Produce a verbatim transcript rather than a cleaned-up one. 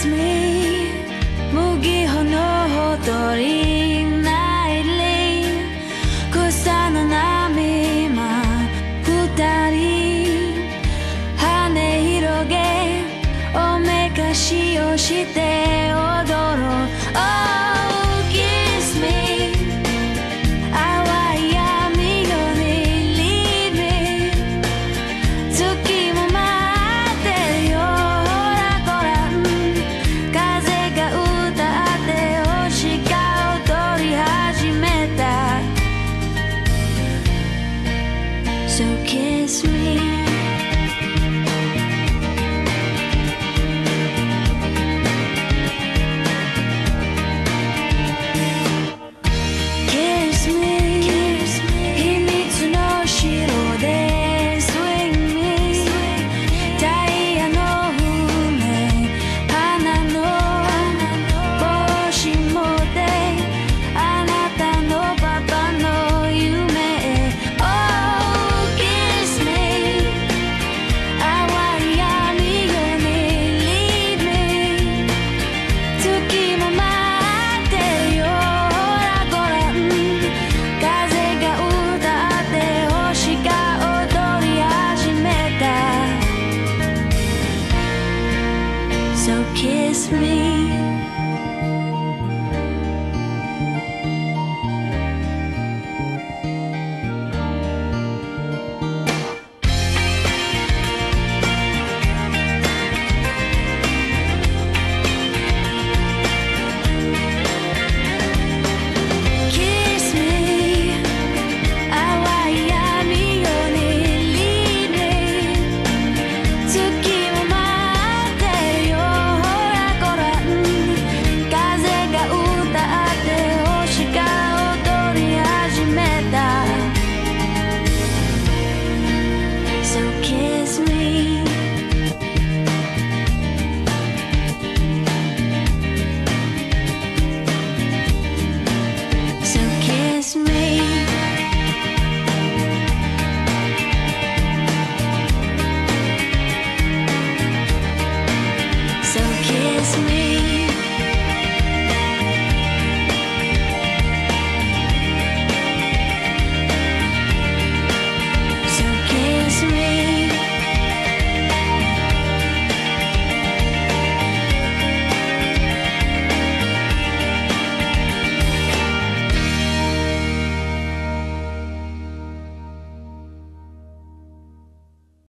kiss me 麦穂のほとりないり草の波今二人羽広げおめかしをして踊ろう Oh kiss me 淡い闇夜に lead me 月も待ってるよほらほら風が歌って星が踊り始めた So kiss me So kiss me Kiss me 淡い闇夜に lead me 月も待ってるよほらほら風が歌って星が踊り始めた So kiss me So kiss me